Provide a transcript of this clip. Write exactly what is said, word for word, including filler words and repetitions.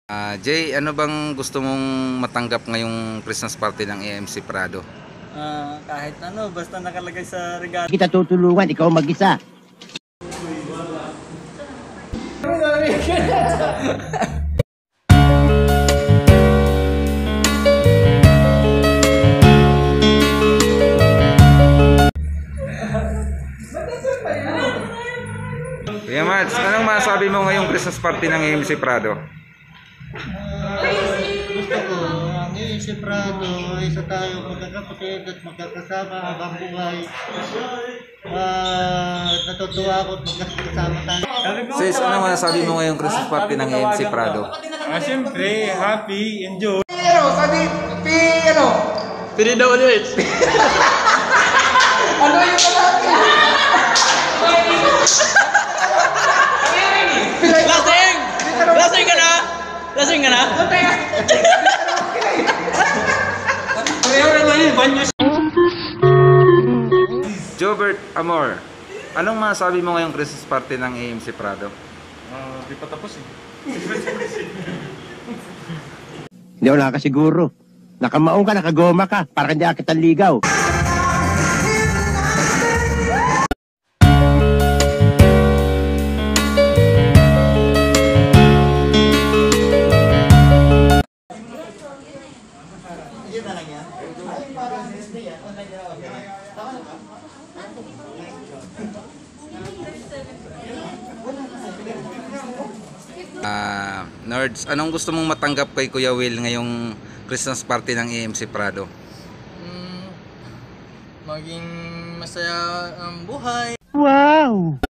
Ah, Jay, ano bang gusto mong matanggap ngayong Christmas party ng A M C Prado? Ah, kahit ano, basta nakalagay sa regalo. Kita tutulungan, ikaw mag-isa. Kuya Mats, anong masabi mo ngayong Christmas party ng A M C Prado? Gusto ko, ang iisip Prado, isa tayo magkakapatid at magkakasama habang buhay. Uh, natutuwa ako at magkakasama tayo. Sis, anong masabi mo ngayong Christmas party ng A M C Prado? Ah, siyempre, happy, enjoy. Ano, sabi, pi, ano? Pili daw ulit. Ano yung kalahati? Lasing! Lasing ka na! Lasing ka na? Pareho naman yun, banyo. Jobert Amor, anong masabi mo ngayong Christmas party ng A M C Prado? Ah, di pa tapos eh. Hindi ako nakasiguro. Nakamaong ka, nakagoma ka, para hindi kita ligaw. Ah, Nerds, anong gusto mong matanggap kay Kuya Will ngayong Christmas party ng A M C Prado? Mm, maging masaya ang buhay. Wow!